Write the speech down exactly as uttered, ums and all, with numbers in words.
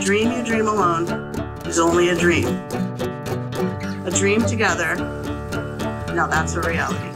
dream you dream alone is only a dream. A dream together, now that's a reality.